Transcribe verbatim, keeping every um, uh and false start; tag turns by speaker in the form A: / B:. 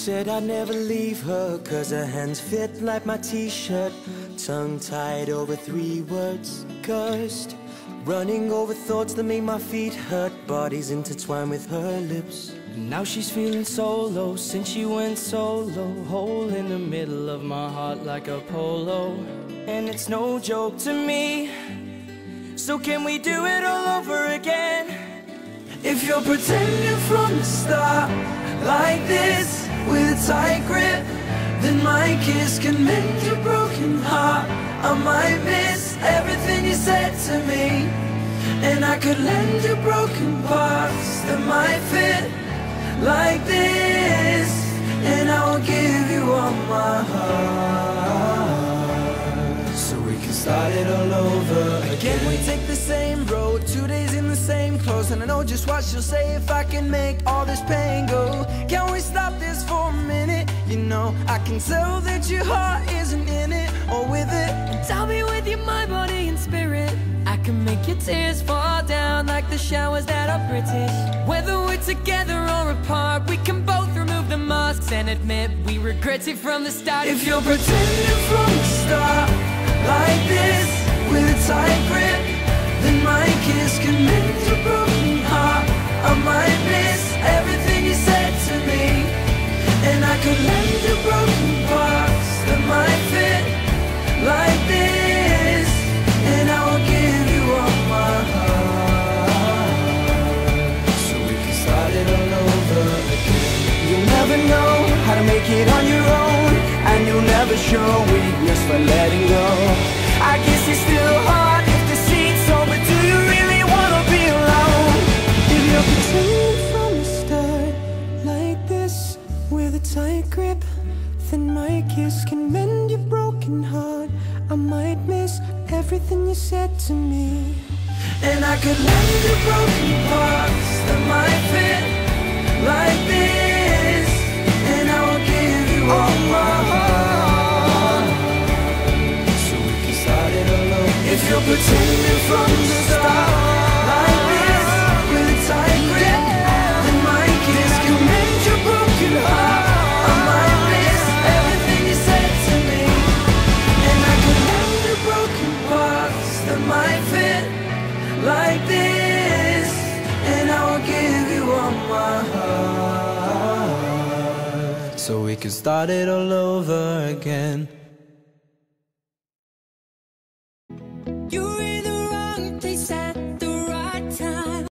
A: Said I'd never leave her, cause her hands fit like my t-shirt. Tongue tied over three words, cursed. Running over thoughts that make my feet hurt. Bodies intertwined with her lips. Now she's feeling so low since she went solo. Hole in the middle of my heart like a polo. And it's no joke to me. So can we do it all over again? If you're pretending from the start like this, with a tight grip, then my kiss can mend your broken heart. I might miss everything you said to me, and I could lend you broken parts that might fit like this, and I will give you all my heart, so we can start it all over again. Can we take the same road, two days in the same clothes? And I know just what she'll say if I can make all this pain go. Can we stop this for a minute? You know, I can tell that your heart isn't in it or with it, and I'll be with you, my body and spirit. I can make your tears fall down like the showers that are British. Whether we're together or apart, we can both remove the masks and admit we regret it from the start. If you're pretending from the start like this, with a tight grip, then my kiss can mend your broken heart. I might miss everything you said to me, and I could lend you broken parts that might fit like this, and I will give you all my heart, so we can start it all over again. You'll never know how to make it on your own, and you'll never show weakness for letting go. I guess it's still hard if the seat's over. Do you really wanna be alone? If you're pretending from the start like this, with a tight grip, then my kiss can mend your broken heart. I might miss everything you said to me, and I could lend you broken parts that might fit like this, and I will give you all my heart, so we can start it all over. If you're pretending from the start like this, with a tight grip, then my kiss can mend your broken heart. I might miss everything you said to me, and I could lend you broken parts that might fit like this, and I will give you all my heart, so we can start it all over again.